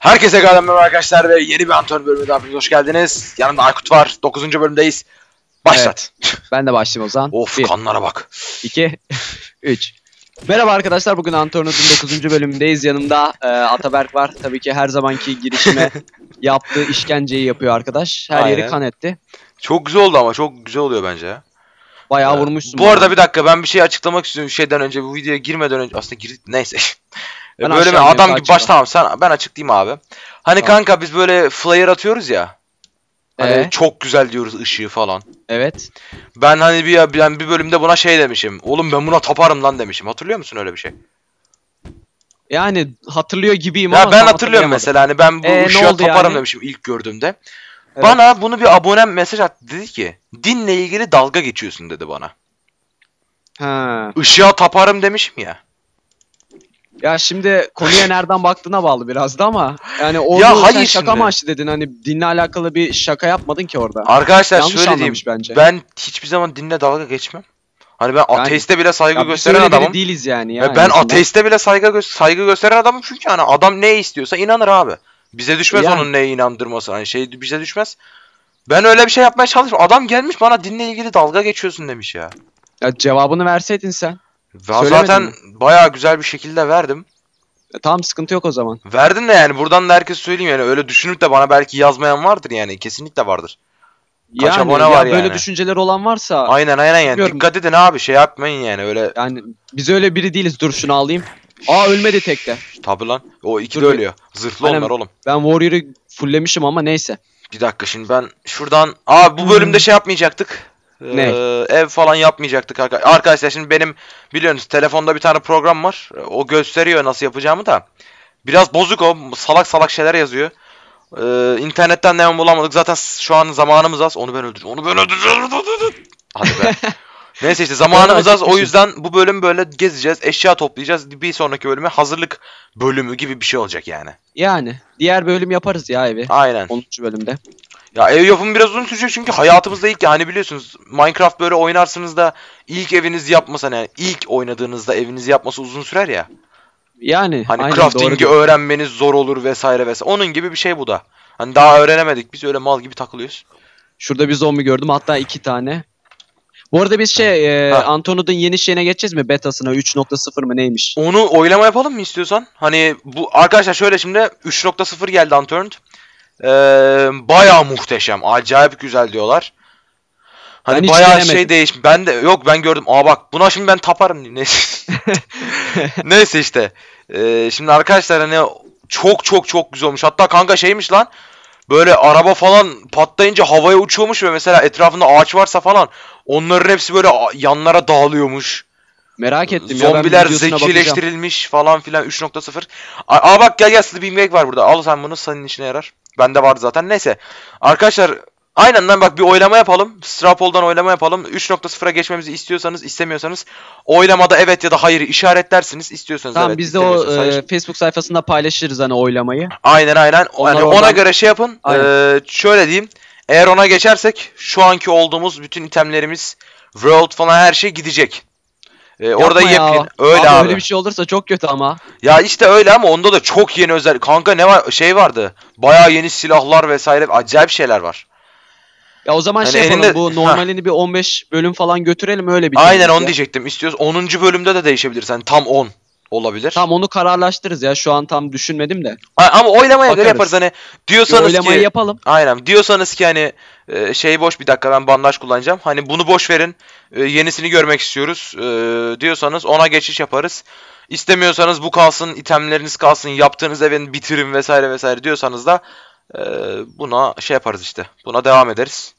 Herkese merhaba arkadaşlar ve yeni bir Anton bölümü daha hoş geldiniz. Yanımda Aykut var. 9. bölümdeyiz. Başlat. Evet, ben de başlayayım o zaman. Of 1, kanlara bak. 2, 3. Merhaba arkadaşlar, bugün Antonio'nun 9. bölümündeyiz. Yanımda Ataberk var. Tabii ki her zamanki girişime yaptığı işkenceyi yapıyor arkadaş. Her yeri Aynen. kan etti. Çok güzel oldu ama çok güzel oluyor bence ya. Bayağı vurmuşsun. Bu arada bir dakika ben bir şey açıklamak istiyorum şeyden önce, bu videoya girmeden önce aslında neyse. Ben Böyle aşağı adam ineyim, gibi tamam ben açıklayayım abi. Hani Tamam. kanka biz böyle flyer atıyoruz ya. Hani çok güzel diyoruz ışığı falan. Evet. Ben hani bir bölümde buna şey demişim. Oğlum ben buna taparım lan demişim. Hatırlıyor musun öyle bir şey? Yani hatırlıyor gibiyim Ya ama ben tam hatırlıyorum hatırlayamadım. mesela hani ben bu Ne ışığa oldu taparım yani? demişim ilk gördüğümde. Evet. Bana bunu bir abonem mesaj attı, dedi ki dinle ilgili dalga geçiyorsun dedi bana. Ha. Işığa taparım demişim ya. Ya şimdi konuya nereden baktığına bağlı biraz da ama yani Ya orada hayır sen şaka şimdi. amaçlı dedin, hani dinle alakalı bir şaka yapmadın ki orada. Arkadaşlar Yanlış şöyle diyeyim. anlamış bence. Ben hiçbir zaman dinle dalga geçmem. Hani ben ateiste bile saygı Ya biz gösteren öyle biri adamım. değiliz yani Ve ya. ben en azından. ateiste bile saygı gösteren adamım çünkü hani adam ne istiyorsa inanır abi. Bize düşmez Yani. onun neye inandırması. Hani şey bize düşmez. Ben öyle bir şey yapmaya çalışmıyorum. Adam gelmiş bana dinle ilgili dalga geçiyorsun demiş ya. Ya cevabını verseydin sen. Ve Söylemedin zaten mi? bayağı güzel bir şekilde verdim. Tamam, sıkıntı yok o zaman. Verdim de yani buradan da herkes söyleyeyim yani öyle düşünüp de bana belki yazmayan vardır yani kesinlikle vardır. Kaç Yani abone var ya böyle yani. düşünceler olan varsa Aynen yani bilmiyorum. dikkat edin abi şey yapmayın yani öyle. Yani biz öyle biri değiliz. Dur şunu alayım. Aa, ölmedi tekte. Tabi lan o iki de Dur bir- ölüyor. Zırhlı Aynen. onlar oğlum. Ben Warrior'ı fulllemişim ama neyse. Bir dakika şimdi ben şuradan bu bölümde şey yapmayacaktık. Ne? Ev falan yapmayacaktık arkadaşlar. Şimdi benim biliyorsunuz telefonda bir tane program var. O gösteriyor nasıl yapacağımı da. Biraz bozuk o. Salak salak şeyler yazıyor. İnternetten ne bulamadık. Zaten şu an zamanımız az. Onu ben öldüreceğim. Hadi be. Neyse işte zamanımız az. O yüzden bu bölüm böyle gezeceğiz. Eşya toplayacağız. Bir sonraki bölüme hazırlık bölümü gibi bir şey olacak yani. Yani diğer bölüm yaparız ya evi. Aynen. 10. bölümde. Ya ev yapımı biraz uzun sürecek çünkü hayatımızda ilk yani biliyorsunuz Minecraft böyle oynarsınız da ilk evinizi yapması hani ilk oynadığınızda evinizi yapması uzun sürer ya. Yani Hani aynen, crafting'i doğru. öğrenmeniz zor olur vesaire vesaire. Onun gibi bir şey bu da. Hani daha öğrenemedik biz öyle mal gibi takılıyoruz. Şurada bir zombi gördüm, hatta 2 tane. Bu arada biz Ha. Antonio'nun yeni şeyine geçeceğiz mi? Betasına 3.0 mı neymiş? Onu oylama yapalım mı istiyorsan? Hani bu arkadaşlar şöyle şimdi 3.0 geldi Unturned. Bayağı muhteşem. Acayip güzel diyorlar. Hani Ben hiç bayağı denemedim. şey değişmiş. Ben de yok ben gördüm. Bak buna şimdi ben taparım. Neyse. Neyse işte. Şimdi arkadaşlar hani çok güzel olmuş. Hatta kanka şeymiş lan. Böyle araba falan patlayınca havaya uçuyormuş ve mesela etrafında ağaç varsa falan onların hepsi böyle yanlara dağılıyormuş. Merak ettim ya, ben Zombiler videosuna bakacağım. zekileştirilmiş falan filan 3.0. Bak gel Sleeping Bag var burada. Al sen bunu, senin işine yarar. Bende vardı zaten. Neyse. Arkadaşlar aynen lan bak bir oylama yapalım. Strapol'dan oylama yapalım. 3.0'a geçmemizi istiyorsanız istemiyorsanız oylamada evet ya da hayır işaretlersiniz. İstiyorsanız Tamam, evet. biz de o istemiyorsanız hayır. Facebook sayfasında paylaşırız hani oylamayı. Aynen. Onlar Yani ona oradan- göre şey yapın. Aynen. Şöyle diyeyim. Eğer ona geçersek şu anki olduğumuz bütün itemlerimiz, world falan her şey gidecek. Orada Yapma ya. yepyeni. Öyle abi. Öyle bir şey olursa çok kötü ama. Ya işte öyle ama onda da çok yeni özel. Kanka ne var şey vardı. Bayağı yeni silahlar vesaire acayip şeyler var. Ya o zaman Hani şey yapalım, elinde- bu normalini bir 15 bölüm falan götürelim, öyle bir. Aynen onu diyecektim. İstiyoruz 10. bölümde de değişebilir. Hani tam 10 olabilir. Tamam, onu kararlaştırırız ya, şu an tam düşünmedim de. Ama oylamaya göre Bakarız. yaparız hani Bir diyorsanız oylamayı ki yapalım. aynen diyorsanız ki hani şey boş bir dakika ben bandaj kullanacağım. Hani bunu boş verin. Yenisini görmek istiyoruz. Diyorsanız ona geçiş yaparız. İstemiyorsanız bu kalsın, itemleriniz kalsın, yaptığınız evin bitirin vesaire vesaire diyorsanız da buna şey yaparız işte. Buna devam ederiz.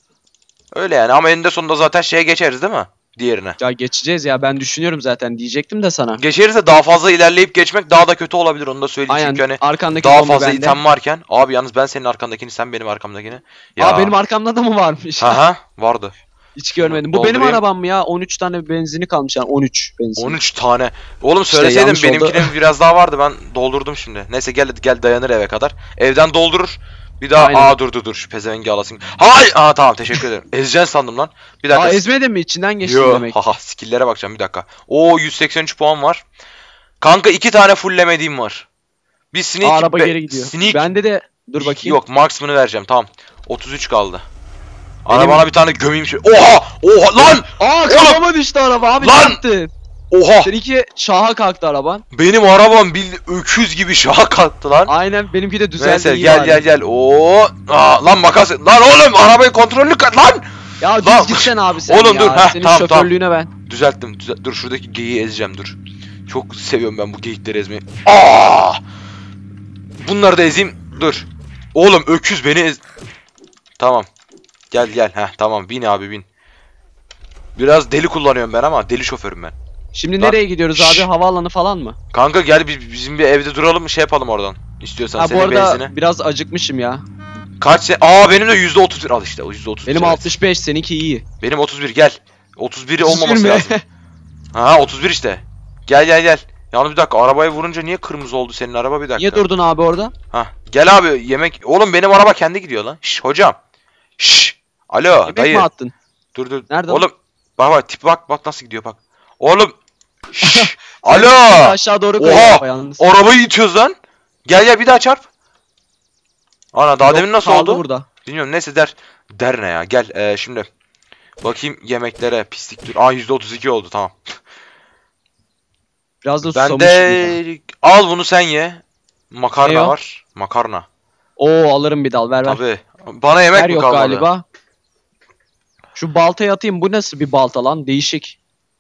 Öyle yani ama eninde sonunda zaten şeye geçeriz değil mi? Diğerine. Ya geçeceğiz ya, ben düşünüyorum zaten, diyecektim de sana. Geçeriz de daha fazla ilerleyip geçmek daha da kötü olabilir onu da söyleyeyim. Aynen, Çünkü hani arkandaki daha zombi fazla bende. item varken. Abi yalnız ben senin arkandakini sen benim arkamdakini. Aa, benim arkamda da mı varmış? Haha vardı. Hiç görmedim. Bu benim Doldurayım. arabam mı ya? 13 tane benzini kalmış yani, 13 benzin. 13 tane. Oğlum İşte söyleseydin yanlış oldu. benimkinin biraz daha vardı ben doldurdum şimdi. Neyse gel dayanır eve kadar. Evden doldurur. Bir daha Aynen. dur şu pezevengi alasın. Hay tamam teşekkür ederim. Ezeceksin sandım lan. Bir dakika. Aa, ezmedin mi? İçinden geçtin Yo, demek. haha skill'lere bakacağım bir dakika. Oo 183 puan var. Kanka 2 tane fulllemediğim var. Bir sneak Araba geri gidiyor. Sneak Bende de dur bakayım. yok, marksman'ı vereceğim. Tamam. 33 kaldı. Benim- Arabana bir tane gömeyim şey. Oha! Oha lan! Aa kafama düştü araba abi. Lan! Ne yaptın? Oha! Seninki şaha kalktı araban. Benim arabam bildi öküz gibi şaha kalktı lan. Aynen benimki de düzeldi. Neyse iyi gel bari. gel. Oo! Aa, lan makas. Lan oğlum arabayı kontrollü lan! Ya Lan- düz gitsen abi sen Oğlum ya. dur, heh, Senin tamam, şoförlüğüne ben. Düzelttim. Dur şuradaki geyiği ezeceğim dur. Çok seviyorum ben bu geyikleri ezmeyi. Aa! Bunları da ezeyim. Dur. Oğlum öküz beni ez... Tamam. Gel. Heh tamam, bin abi bin. Biraz deli kullanıyorum ben ama deli şoförüm ben. Şimdi Lan- nereye gidiyoruz Şşş. abi? Havaalanı falan mı? Kanka gel bizim bir evde duralım, şey yapalım oradan. İstiyorsan Ha bu senin arada benzini. biraz acıkmışım ya. Kaç sen? Aa benim de %31 al işte, o %31. Benim evet. 65 seninki iyi. Benim 31 gel. 31'i olmaması 31 mi? lazım. Ha 31 işte. Gel. Yalnız bir dakika, arabayı vurunca niye kırmızı oldu senin araba, bir dakika. Niye durdun abi orada? Ha gel abi yemek. Oğlum benim araba kendi gidiyor lan. Şş hocam. Şş. Alo Yemek dayı. mi attın? Dur. Nerede Oğlum bak tip bak nasıl gidiyor bak. Oğlum. Şş. Sen Alo. aşağı doğru koy Oha! araba yalnız. Arabayı itiyoruz lan. Gel bir daha çarp. Ana daha Yok, demin nasıl kaldı oldu? burada. Bilmiyorum, neyse der ne ya. Gel şimdi. Bakayım yemeklere, pislik dur. Aa %32 oldu, tamam. Biraz da Ben susamışım. de al bunu sen ye. Ne Makarna o? var. Makarna. Oo alırım bir dal ver. Tabii. Bana yemek Ver mi yok kalmadı? galiba. Şu baltayı atayım. Bu nasıl bir balta lan? Değişik.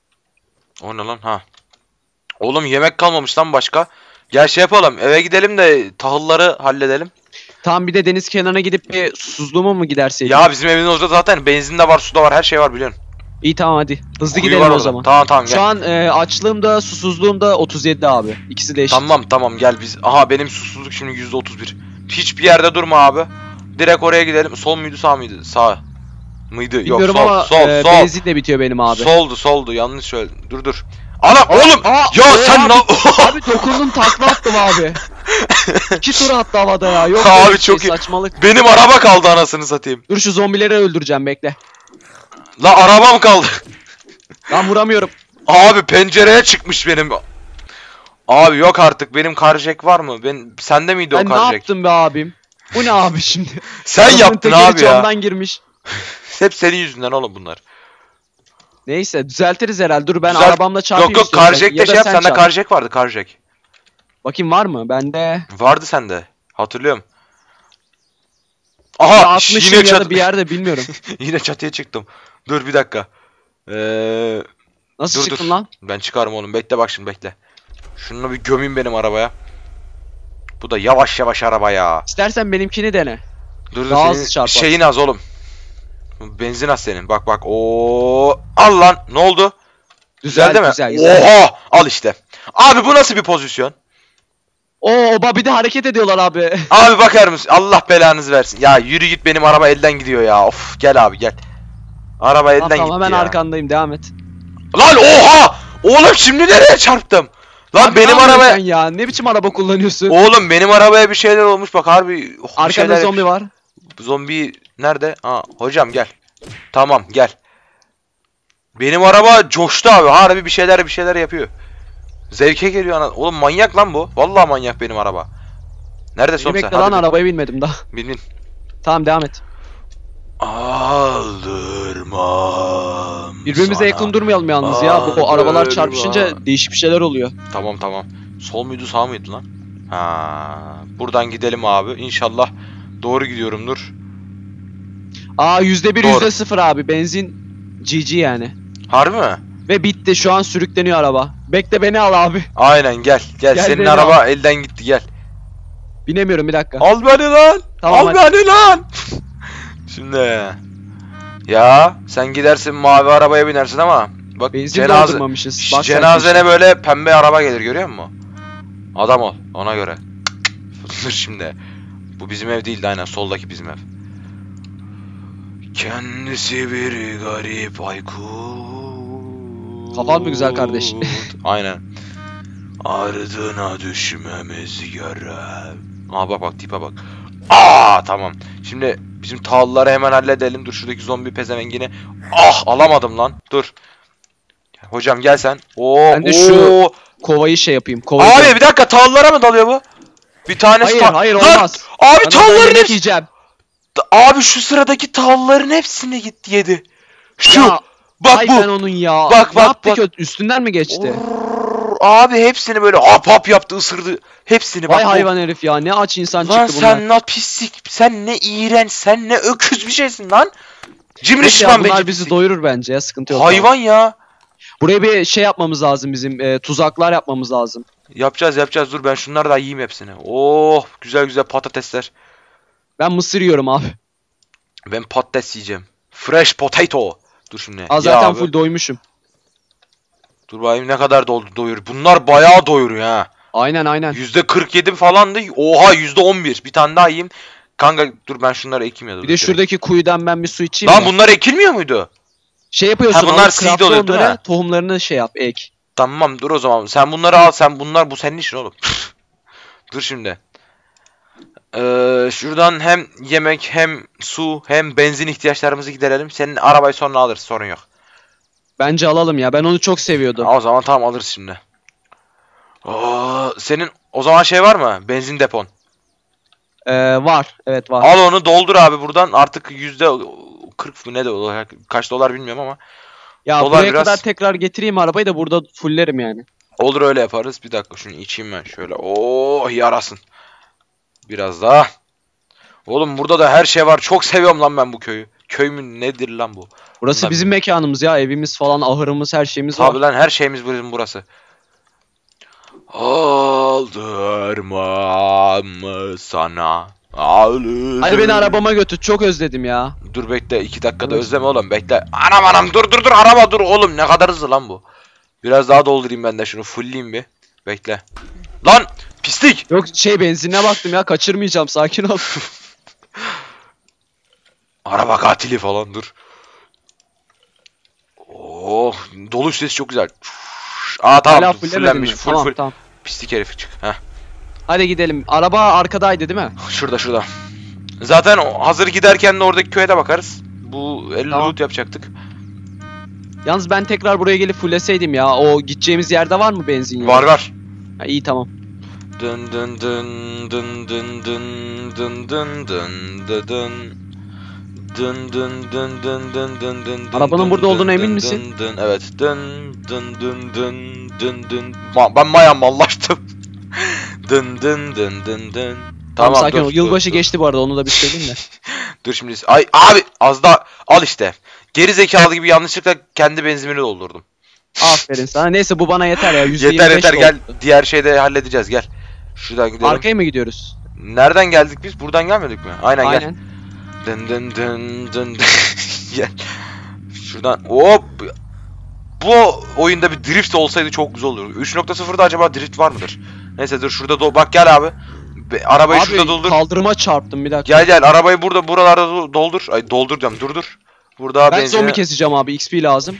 O ne lan ha? Oğlum yemek kalmamış lan başka. Gel şey yapalım. Eve gidelim de tahılları halledelim. Tam bir de deniz kenarına gidip bir susuzluğuma mı giderseydik? Ya bizim evin orada zaten benzin de var, su da var, her şey var biliyorsun. İyi tamam hadi. Hızlı Kuyu gidelim var o orada. zaman. Tamam gel. Şu an açlığım da susuzluğum da 37 abi. İkisi de eşit. Tamam gel biz. Aha benim susuzluk şimdi %31. Hiçbir yerde durma abi. Direkt oraya gidelim. Sol muydu sağ mıydı? Sağ mıydı? Bilmiyorum Yok ama sol. benzin de bitiyor benim abi. Soldu yanlış söyledim. Dur. Ana oğlum Aa, ya sen abi, ne abi dokundum takla attım abi. 2 tur attı havada ya. Yok Abi böyle bir çok iyi. saçmalık. benim araba kaldı anasını satayım. Dur şu zombileri öldüreceğim bekle. La arabam kaldı. Ben vuramıyorum. Abi pencereye çıkmış benim. Abi yok artık, benim karjek var mı? Sende miydi o Ben ne karjek? yaptım be abim? Bu ne abi şimdi? Sen Arabanın yaptın tekeri abi ya. camdan girmiş. Hep senin yüzünden oğlum bunlar. Neyse düzeltiriz herhalde. Dur ben Düzelt- arabamla çarpayım. Yok istiyorsan. karjek Ya de da şey yap, sen sende çarp. karjek vardı, karjek. Bakayım var mı? Bende. Vardı sende. Hatırlıyorum. Ya Aha atmışım yine ya da bir yerde bilmiyorum. yine çatıya çıktım. Dur bir dakika. Nasıl Dur. çıktın lan? Ben çıkarım oğlum. Bekle bak şimdi bekle. Şunu bir gömeyim benim arabaya. Bu da yavaş araba ya. İstersen benimkini dene. Dur Daha hızlı senin çarpar. şeyin az oğlum. Benzin az senin. Bak. Oo, al lan. Ne oldu? Düzeldi mi? Güzel. Oha! Al işte. Abi bu nasıl bir pozisyon? Oo bir de hareket ediyorlar abi. Abi bakar mısın? Allah belanızı versin. Ya yürü git, benim araba elden gidiyor ya. Of gel abi gel. Araba elden Tamam gitti ben ya. arkandayım devam et. Lan oha! Oğlum şimdi nereye çarptım? Lan Abi benim ne yapıyorsun arabaya... sen ya ne biçim araba kullanıyorsun? Oğlum benim arabaya bir şeyler olmuş bak harbi. Bir Arkanda şeyler- zombi var. Zombi nerede? Ha hocam gel. Tamam gel. Benim araba coştu abi. Harbi bir şeyler yapıyor. Zevke geliyor ana. Oğlum manyak lan bu. Vallahi manyak benim araba. Neredesin Beni oğlum sen? bekle lan Hadi arabaya binmedim daha. bin. Tamam devam et. Aldırmam. Birbirimize sana. yakın durmayalım yalnız ya. Bu arabalar Aldırmam. çarpışınca değişik bir şeyler oluyor. Tamam. Sol muydu sağ mıydı lan? Ha, buradan gidelim abi. İnşallah doğru gidiyorumdur. Aa %1 Doğru. %0 abi benzin GG yani. Harbi mi? Ve bitti şu an sürükleniyor araba. Bekle beni al abi. Aynen gel. Gel Senin beni araba elden gitti gel. Binemiyorum bir dakika. Al beni lan. Tamam, Al beni lan. Şimdi. Ya sen gidersin mavi arabaya binersin ama bak Benzin doldurmamışız. Bak sen cenazene şimdi. böyle pembe araba gelir, görüyor musun? Adam ol ona göre. Dur şimdi. Bu bizim ev değildi, aynen soldaki bizim ev. Kendisi bir garip aykut. Kafan mı güzel kardeş? Aynen. Ardına düşmemiz gerek. Aa bak tipe bak. Aa tamam. Şimdi bizim tağlıları hemen halledelim. Dur şuradaki zombi pezevengini. Ah alamadım lan. Dur. Hocam gel sen. Oo. Ben de şu kovayı şey yapayım. Kovayı Abi bir dakika, tağlılara mı dalıyor bu? Bir tanesi Hayır Lan! olmaz. Abi Ben tavların yemek hepsi. yiyeceğim. Abi şu sıradaki tavların hepsini gitti yedi. Şu. Ya, Bak ay bu. ben onun ya. Bak, Ne bak, yaptı bak. ki? Üstünden mi geçti? Abi hepsini böyle hap hap yaptı, ısırdı. Hepsini bak. Vay hayvan herif ya. Ne aç insan Lan çıktı bunlar. sen ne pislik, sen ne iğrenç, sen ne öküz bir şeysin lan. Cimri Neyse ya, şişman bunlar bence bizi pislik. doyurur bence ya. Sıkıntı yok. Hayvan ya. Buraya bir şey yapmamız lazım bizim. Tuzaklar yapmamız lazım. Yapacağız. Dur ben şunları da yiyeyim hepsini. Oh güzel güzel patatesler. Ben mısır yiyorum abi. Ben patates yiyeceğim. Fresh potato. Dur şimdi. Az Ya zaten abi. full doymuşum. Dur bakayım ne kadar doyuruyor. Bunlar bayağı doyuruyor ha. Aynen. %47 falandı. Oha %11. Bir tane daha yiyeyim. Kanka dur ben şunları ekeyim ya da. Bir de şuradaki kuyudan ben bir su içeyim. Lan ya. bunlar ekilmiyor muydu? Şey yapıyorsun. Ha, bunlar alıp seed craftla oluyor, değil onları, mi? tohumlarını şey yap, ek. Tamam dur o zaman. Sen bunları al. Bu senin işin oğlum. Dur şimdi. Şuradan hem yemek hem su hem benzin ihtiyaçlarımızı giderelim. Senin arabayı sonra alırız, sorun yok. Bence alalım ya. Ben onu çok seviyordum. O zaman tamam alırız şimdi. Senin o zaman şey var mı? Benzin depon. Var. Evet var. Al onu doldur abi buradan. Artık %40 mı ne de olur. Kaç dolar bilmiyorum ama. Ya dolar buraya biraz- kadar tekrar getireyim arabayı da burada fullerim yani. Olur öyle yaparız. Bir dakika şunu içeyim ben şöyle. Oh yarasın. Biraz daha. Oğlum burada da her şey var. Çok seviyorum lan ben bu köyü. Köy mü nedir lan bu? Burası Bunlar- bizim mekanımız ya. Evimiz falan, ahırımız, her şeyimiz Tabi var. lan her şeyimiz bizim burası. Aldırmam sana. Hadi beni arabama götür. Çok özledim ya. Dur bekle 2 dakikada özleme oğlum bekle. Anam dur araba dur oğlum ne kadar hızlı lan bu. Biraz daha doldurayım ben de şunu fullleyeyim bir. Bekle. Lan pislik. Yok benzinine baktım ya. Kaçırmayacağım. Sakin ol. Araba katili falan dur. Oh doluş sesi çok güzel. Aa tamam Hala fullemedin fullenmiş mi? full. Tamam. Pislik herif çık. Heh. Hadi gidelim. Araba arkadaydı değil mi? Şurada. Zaten hazır giderken de oradaki köye de bakarız. Bu Tamam. loot yapacaktık. Yalnız ben tekrar buraya gelip fulleseydim ya. O gideceğimiz yerde var mı benzin yeri? Var. Ha, iyi tamam. Dın dın dın dın dın dın dın dın dın dın dın. Dın dın dın dın dın dın dın. Arabanın dın burada dın olduğuna dın emin dın misin? dın. Evet. Dın dın dın dın dın dın. Ben maya mallaştım. Dın dın dın dın dın. Tamam sakin dur, ol. Yılbaşı dur. geçti bu arada, onu da bir söyleyeyim de. Dur şimdi. Ay abi az daha al işte. Geri zekalı gibi yanlışlıkla kendi benzinimi doldurdum. Aferin sana. Neyse bu bana yeter ya. Yeter %25 gel. oldu. Diğer şeyde halledeceğiz gel. Şuradan gidelim. Arkaya mı gidiyoruz? Nereden geldik biz? Buradan gelmedik mi? Aynen gel. Aynen. Dın dın dın dın dın. Gel. Şuradan hop. Bu oyunda bir drift olsaydı çok güzel olurdu. 3.0'da acaba drift var mıdır? Neyse dur şurada bak gel abi. Arabayı Abi şurada doldur. kaldırıma çarptım bir dakika. Gel arabayı buralarda doldur. Ay doldur diyorum dur. Burada Ben benzin. zombi keseceğim abi. XP lazım.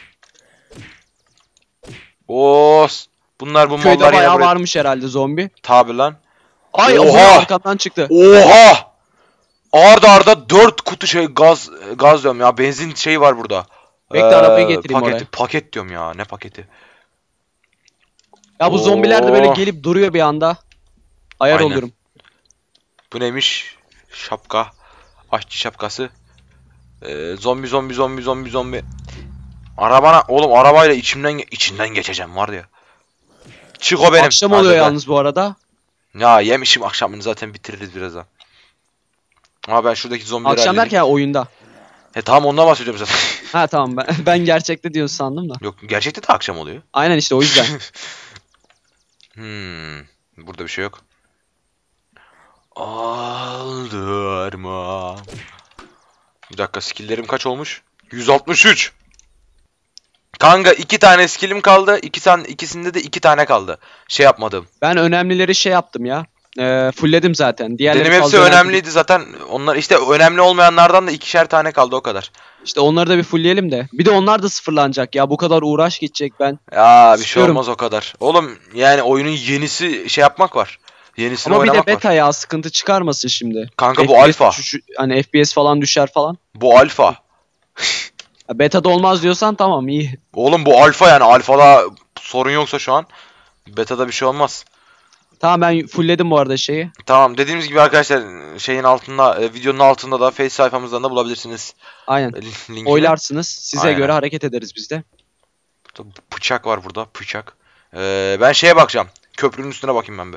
Os. Bunlar bu Köyde mallar yine bayağı buraya. varmış herhalde zombi. Tabi lan. Ay Oha! bu arkamdan çıktı. Oha! Arda 4 kutu gaz diyorum ya. Benzin şeyi var burada. Bekle, arabayı getireyim oraya. Paket diyorum ya. Ne paketi? Ya bu zombiler de böyle Oh. gelip duruyor bir anda. Ayar Aynen. oluyorum. Bu neymiş? Şapka. Aşçı şapkası. Zombi. Oğlum arabayla içinden geçeceğim var ya. Çık o benim. Akşam Hadi oluyor be. yalnız bu arada. Ya yemişim akşamını zaten bitiririz birazdan. Ama ben şuradaki zombileri Akşam halledeyim. derken oyunda. Tamam ondan bahsediyorum zaten. Ha tamam, ben gerçekte diyorsun sandım da. Yok gerçekte de akşam oluyor. Aynen işte o yüzden. Burada bir şey yok. Aldırma. Bir dakika skill'lerim kaç olmuş? 163. Kanka 2 tane skill'im kaldı. İkisinde de 2 tane kaldı. Şey yapmadım. Ben önemlileri şey yaptım ya. Fullledim zaten. Diğerleri Benim hepsi fazla önemli önemliydi zaten. Onlar işte önemli olmayanlardan da 2'şer tane kaldı o kadar. değil. İşte onları da bir fullleyelim de. Bir de onlar da sıfırlanacak ya. Bu kadar uğraş gidecek ben. Ya bir şey İstiyorum. olmaz o kadar. Oğlum yani oyunun yenisi şey yapmak var. Yenisini Ama bir de oynamak var. beta ya, sıkıntı çıkarmasın şimdi. Kanka bu FPS alfa. Hani FPS falan düşer falan. Bu alfa. Ya beta'da olmaz diyorsan tamam, iyi. Oğlum bu alfa yani alfada sorun yoksa şu an beta'da bir şey olmaz. Tamam ben fullledim bu arada şeyi. Tamam, dediğimiz gibi arkadaşlar şeyin altında, videonun altında da Face sayfamızdan da bulabilirsiniz. Aynen. Linkini. Oylarsınız. Size Aynen. göre hareket ederiz biz de. Bıçak var burada, bıçak. Ben şeye bakacağım. Köprünün üstüne bakayım ben bir.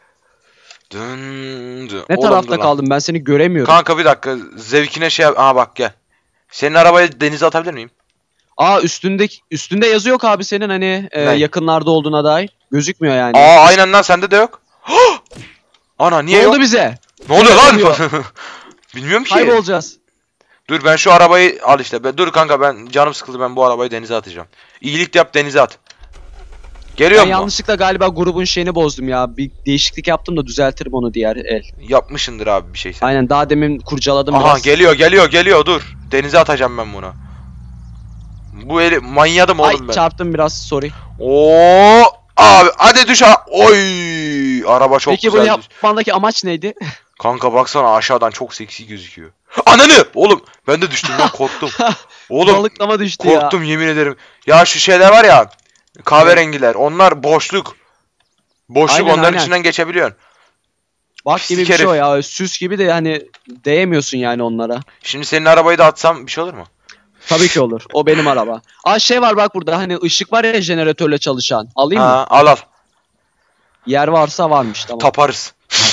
Ne Oğlum, tarafta dur lan. kaldım? Ben seni göremiyorum. Kanka bir dakika, zevkine şey yap. Aha bak gel. Senin arabayı denize atabilir miyim? Aa üstünde yazı yok abi senin hani Ne? yakınlarda olduğuna dair. Gözükmüyor yani. Aa aynen lan, sende de yok. Ana niye Ne yok? oldu bize? Ne oluyor lan? oluyor? Bilmiyorum ki. Kaybolacağız. Dur ben şu arabayı al işte. Dur kanka, ben canım sıkıldı, ben bu arabayı denize atacağım. İyilik de yap, denize at. Geliyor Ben mu? yanlışlıkla galiba grubun şeyini bozdum ya. Bir değişiklik yaptım da düzeltirim onu diğer el. Yapmışındır abi bir şey sen. Aynen daha demin kurcaladım Aha biraz. geliyor dur. Denize atacağım ben bunu. Bu eli manyadım Ay oğlum ben. çarptım biraz sorry. Oo abi hadi düş ha. Oy araba çok Peki güzel. bunu yapmandaki amaç neydi? Kanka baksana, aşağıdan çok seksi gözüküyor. Ananı! Oğlum ben de düştüm lan, korktum. Oğlum Balıklama düştü ya. korktum yemin ederim. Ya şu şeyler var ya, kahverengiler, onlar boşluk. Boşluk, Aynen, onların aynen. içinden geçebiliyorsun. Bak gibi Pislik bir şey o herif. ya. Süs gibi de hani değemiyorsun yani onlara. Şimdi senin arabayı da atsam bir şey olur mu? Tabii ki olur. O benim araba. Aa şey var bak burada hani ışık var ya jeneratörle çalışan. Alayım mı? Ha, al. Yer varsa varmış tamam. Taparız.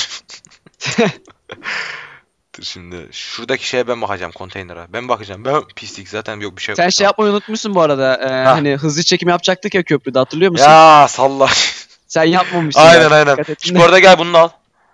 Dur şimdi şuradaki şeye ben bakacağım, konteynere. Ben bakacağım. Ben pislik zaten, yok bir şey yok. Sen şey yapmayı unutmuşsun bu arada. Hani hızlı çekim yapacaktık ya köprüde hatırlıyor musun? Ya salla. Sen yapmamışsın. Aynen ya. aynen. Dikkat ettin Şu de. bu arada gel bunu al.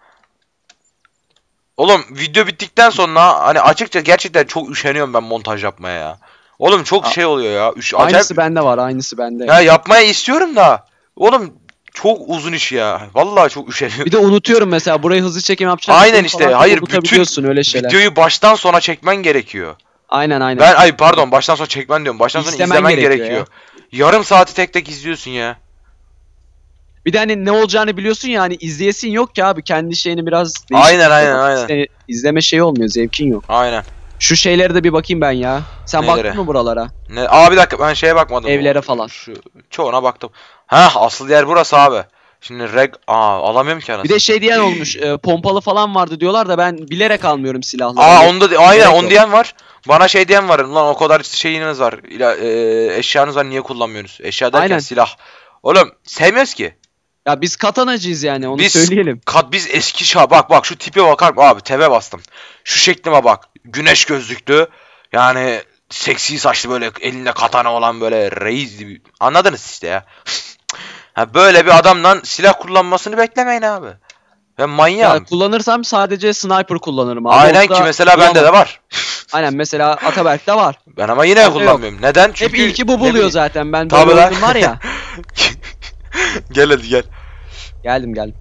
Oğlum video bittikten sonra hani açıkça gerçekten çok üşeniyorum ben montaj yapmaya ya. Oğlum çok şey oluyor ya. Acayip. Aynısı bende var aynısı bende. Ya yapmaya istiyorum da. Oğlum çok uzun iş ya. Vallahi çok üşeniyorum. Bir de unutuyorum mesela burayı hızlı çekim yapacağım. Aynen işte, hayır, unutabiliyorsun öyle şeyler. Videoyu baştan sona çekmen gerekiyor. Aynen. Pardon, baştan sona çekmen diyorum. Baştan sonra İzlemen izlemen gerekiyor gerekiyor. Yarım saati tek tek izliyorsun ya. Bir de hani ne olacağını biliyorsun ya hani izleyesin yok ki abi kendi şeyini biraz Aynen, yapıyor. aynen. İzleme şeyi olmuyor zevkin yok. Aynen. Şu şeylere de bir bakayım ben ya. Sen Nelere? baktın mı buralara? Ne? Aa bir dakika, ben şeye bakmadım. Evlere falan. Şu çoğuna baktım. Ha, asıl yer burası abi. Şimdi alamıyorum ki anasını. Bir de şey diyen olmuş pompalı falan vardı diyorlar da ben bilerek almıyorum silahları. Aa Hani onu da aynen, gerek onu yok. diyen var. Bana şey diyen var. Lan o kadar şeyiniz var. Eşyanız var, niye kullanmıyorsunuz? Eşya derken Aynen. silah. Oğlum sevmiyoruz ki. Ya biz katanacıyız yani onu Biz söyleyelim. Biz eski çağ, bak şu tipe bakar abi, tebe bastım. Şu şeklime bak. Güneş gözlüklü. Yani seksi saçlı, böyle elinde katana olan, böyle reis gibi. Anladınız işte ya. Ha, böyle bir adamdan silah kullanmasını beklemeyin abi. Ben manyağım. Ya kullanırsam sadece sniper kullanırım abi. Aynen Yoksa ki mesela bende de var. Aynen mesela Ataberk'te var. Ben ama yine Bende kullanmıyorum. Neden? Hep Çünkü ilki bu ne buluyor bileyim. zaten. Ben Tabii böyle lan. oyunum var ya. Gel hadi gel. Geldim.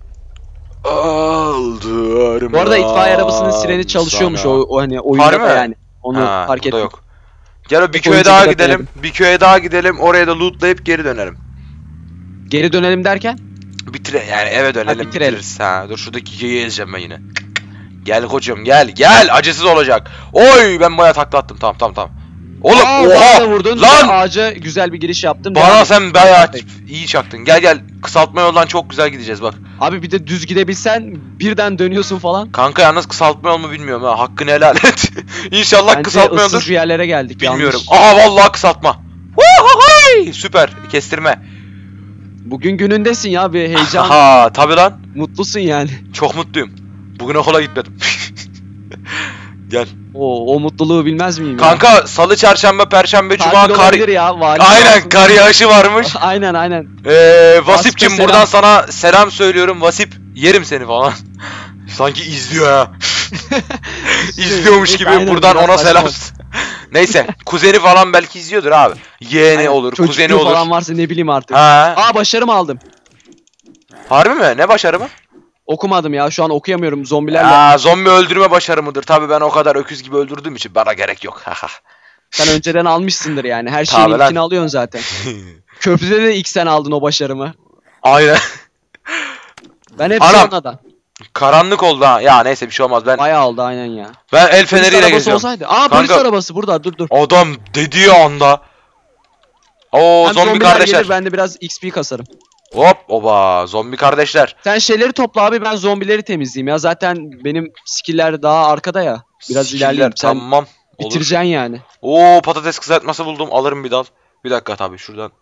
Aldırma Bu arada itfaiye arabasının sireni çalışıyormuş o hani oyunda Harbi da mi? yani. Onu Ha, fark burada ettim. yok. Gel bir Yok, köye oyuncuda daha da gidelim. denedim. Bir köye daha gidelim. Oraya da lootlayıp geri dönelim. Geri dönelim derken? Yani eve dönelim. bitirelim. Bitiririz. Ha, dur şuradaki geyiği ezeceğim ben yine. Gel koçum gel. Acısız olacak. Oy ben bayağı taklattım. Tamam. Oğlum Aa, oha. bana da vurdun. Lan! Ağaca güzel bir giriş yaptım. Bana Devam sen et. bayağı iyi çaktın. Gel. Kısaltma yoldan çok güzel gideceğiz bak. Abi bir de düz gidebilsen birden dönüyorsun falan. Kanka yalnız kısaltma yol mu bilmiyorum ha. Hakkını helal et. İnşallah Bence kısaltma ıssız yoldur. bir yerlere geldik. Bilmiyorum. Yanlış. Aha vallahi kısaltma. Vuhuhuy! Süper. Kestirme. Bugün günündesin ya bir heyecan. Ha tabi lan. Mutlusun yani. Çok mutluyum. Bugün okula gitmedim. Gel. O mutluluğu bilmez miyim ya? Kanka salı, çarşamba, perşembe, cuma Tatil kar... olabilir ya. vali Aynen olsun. kar yağışı varmış. Aynen. Vasip'cim Vasip'e buradan selam. sana selam söylüyorum. Vasip yerim seni falan. Sanki izliyor ha. İzliyormuş Neyse, gibi aynen, buradan biraz ona saçma selam. oldu. Neyse kuzeni falan belki izliyordur abi. Yeğeni Aynen, olur, çocukluğu kuzeni olur. falan varsa ne bileyim artık. Ha. Aa başarımı aldım. Harbi mi? Ne başarı mı? Okumadım ya şu an okuyamıyorum zombilerle. Aa, zombi öldürme başarımıdır. Tabii ben o kadar öküz gibi öldürdüğüm için bana gerek yok. Sen önceden almışsındır yani. Her şeyin Tabii lan. ilkini alıyorsun zaten. Köprüde de ilk sen aldın o başarımı. Aynen. Ben hep Anam. sonradan. Karanlık oldu ha. Ya neyse bir şey olmaz. Bayağı oldu aynen ya. Ben el Polis feneriyle arabası geziyorum. olsaydı. Aa polis Kanka- arabası burada dur. Adam dediği anda. Oo Hem zombi zombiler kardeşler. gelir ben de biraz XP kasarım. Hop oba zombi kardeşler. Sen şeyleri topla abi, ben zombileri temizleyeyim ya. Zaten benim skill'ler daha arkada ya. Biraz Skiller, ilerleyeyim. Sen tamam. Olur. bitireceksin yani. Oo patates kızartması buldum. Alırım bir dal. Bir dakika tabii şuradan.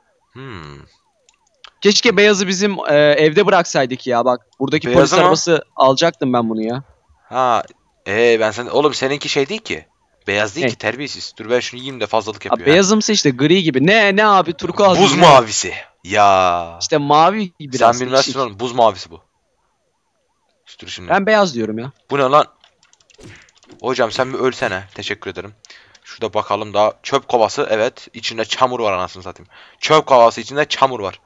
Keşke beyazı bizim evde bıraksaydık ya. Bak buradaki Beyazı polis mı? arabası alacaktım ben bunu ya. Ha. Ben sen oğlum seninki şey değil ki. Beyaz değil Ne? ki terbiyesiz. Dur ben şunu yiyeyim de fazlalık Abi yapıyor. beyazımsı işte, gri gibi. Ne abi, turkuaz. Buz ne? mavisi. Ya. İşte mavi biraz. Sen bilmezsin değişik. oğlum. Buz mavisi bu. Dur şimdi. Ben beyaz diyorum ya. Bu ne lan? Hocam sen bir ölsene. Teşekkür ederim. Şurada bakalım daha. Çöp kovası. Evet. İçinde çamur var anasını satayım. Çöp kovası içinde çamur var.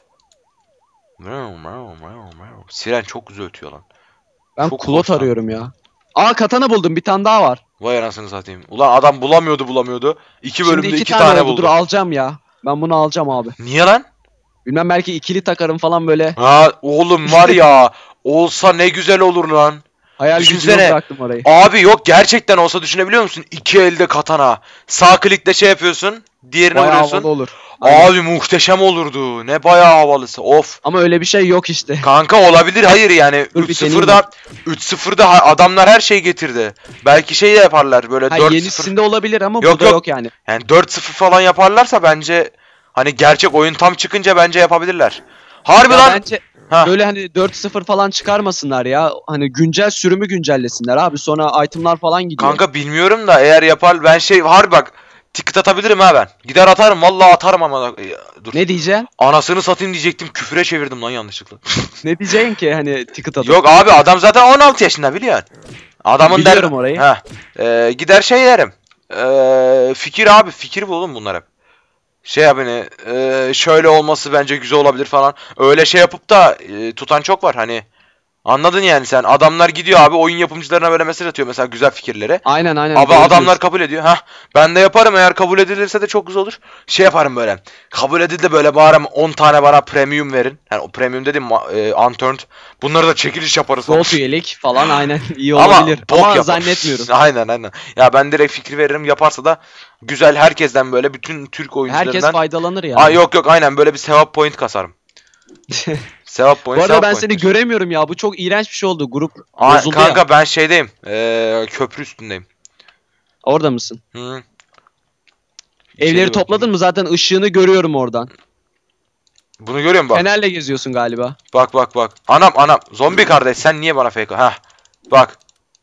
Siren çok güzel ötüyor lan. Ben Çok kulot hoş lan. arıyorum ya. Aa, katana buldum, bir tane daha var. Vay anasını satayım. Ulan adam bulamıyordu. İki Şimdi bölümde iki iki tane tane oldu. buldu. Dur alacağım ya. Ben bunu alacağım abi. Niye lan? Bilmem, belki ikili takarım falan böyle. Ha oğlum var ya. Olsa ne güzel olur lan. Hayal gücüme Düşünsene. bıraktım orayı. Abi yok gerçekten olsa düşünebiliyor musun? İki elde katana. Sağ klikle şey yapıyorsun. Diğerine Bayağı vuruyorsun. havalı olur. Aynen. Abi muhteşem olurdu. Ne bayağı havalısı. Of. Ama öyle bir şey yok işte. Kanka olabilir. Hayır yani Dur bir deneyeyim 3-0'da adamlar her şeyi getirdi. Belki şey de yaparlar böyle Ha, 4-0. yenisinde olabilir ama Yok, burada yok. yok yani. Yani 4-0 falan yaparlarsa bence hani gerçek oyun tam çıkınca bence yapabilirler. Harbi Ya lan. bence Ha. böyle hani 4-0 falan çıkarmasınlar ya. Hani güncel sürümü güncellesinler abi. Sonra itemlar falan gidiyor. Kanka bilmiyorum da eğer yapar ben şey harbi bak ticket atabilirim ha ben. Gider atarım vallahi atarım ama dur. Ne diyeceksin? Anasını satayım diyecektim küfüre çevirdim lan yanlışlıkla. Ne diyeceksin ki hani ticket atıp? Yok abi adam zaten 16 yaşında biliyorsun. Adamın Biliyorum orayı. Gider şey derim. Fikir abi fikir bu oğlum bunlar hep. Şey abi ne şöyle olması bence güzel olabilir falan. Öyle şey yapıp da tutan çok var hani. Anladın yani sen. Adamlar gidiyor abi oyun yapımcılarına böyle mesaj atıyor mesela güzel fikirleri. Aynen Abi doğru adamlar diyorsun. kabul ediyor. Ben de yaparım eğer kabul edilirse de çok güzel olur. Şey yaparım böyle. Kabul edildi de böyle bari 10 tane bana premium verin. Yani o premium dedim unturned. Bunları da çekiliş yaparız. Gold üyelik falan aynen iyi Ama olabilir. bok Ama yapar. zannetmiyorum. Aynen. Ya ben direkt fikri veririm yaparsa da güzel herkesten böyle bütün Türk oyuncularından. Herkes faydalanır yani. Aa, yok aynen böyle bir sevap point kasarım. Sevap point. Bu arada sevap ben point. seni göremiyorum ya. Bu çok iğrenç bir şey oldu. Grup Aa, bozuldu kanka ya. ben şeydeyim. Köprü üstündeyim. Orada mısın? Hı. Evleri İçeri topladın bakayım. mı? Zaten ışığını görüyorum oradan. Bunu görüyor musun bak? Fenerle geziyorsun galiba. Bak. Anam. Zombi kardeş sen niye bana fake? Hah. Bak.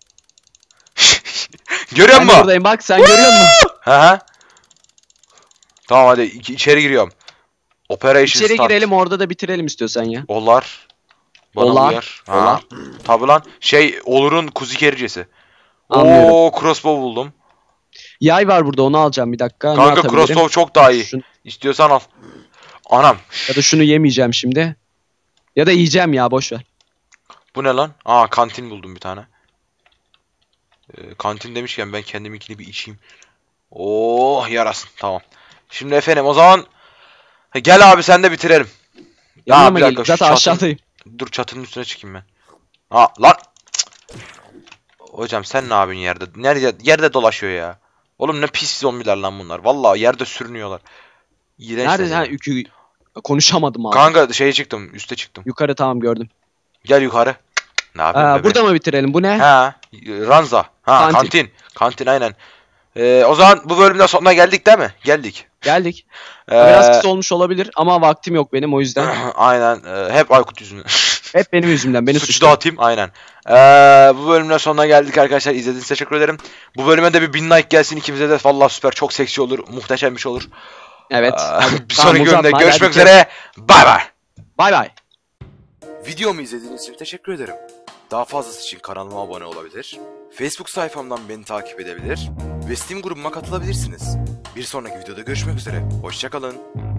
Görüyor Ben de musun? buradayım bak, sen görüyor musun? Ha. Tamam hadi içeri giriyorum. Operation İçeri start. girelim, orada da bitirelim istiyorsan ya. Olar. Bana Olar, uyar. olar. Tabi lan. Şey olurun kuzik ericesi. Anlıyorum. Oo crossbow buldum. Yay var burada, onu alacağım bir dakika. Ne Kanka atabilirim? crossbow çok daha iyi. İstiyorsan al. Anam. Ya da şunu yemeyeceğim şimdi. Ya da yiyeceğim ya, boş ver. Bu ne lan? Aa kantin buldum bir tane. Kantin demişken ben kendiminkini bir içeyim. Oh yarasın. Tamam. Şimdi efendim o zaman gel abi sen de bitirelim. Yanına mı bir geleyim? dakika, şu Zaten çatın- aşağıdayım. Dur çatının üstüne çıkayım ben. Lan. Cık. Hocam sen ne yapıyorsun yerde? Nerede yerde dolaşıyor ya? Oğlum ne pis zombiler lan bunlar. Vallahi yerde sürünüyorlar. İğrenç. Nerede ha, ükü konuşamadım abi. Kanka şeye çıktım, üste çıktım. Yukarı, tamam gördüm. Gel yukarı. Ne yapıyorsun bebeğim? Burada mı bitirelim? Bu ne? Ha, Ranza. Ha, Kantin. kantin. Kantin aynen. O zaman bu bölümden sonuna geldik değil mi? Geldik. Geldik. Ee, Biraz kısa olmuş olabilir ama vaktim yok benim, o yüzden. aynen. Hep Aykut yüzünden. Hep benim yüzümden. Beni Suçu suçlayın. dağıtayım. Aynen. Bu bölümden sonuna geldik arkadaşlar. İzlediğiniz için teşekkür ederim. Bu bölüme de bir 1000 like gelsin ikimize de. Vallahi süper. Çok seksi olur. Muhteşem bir şey olur. Evet. Bir Tamam, sonraki uzatma, bölümde hadi, görüşmek hadi. üzere. Bay bay. Bay bay. Videomu izlediğiniz için teşekkür ederim. Daha fazlası için kanalıma abone olabilir, Facebook sayfamdan beni takip edebilir ve Steam grubuma katılabilirsiniz. Bir sonraki videoda görüşmek üzere. Hoşça kalın.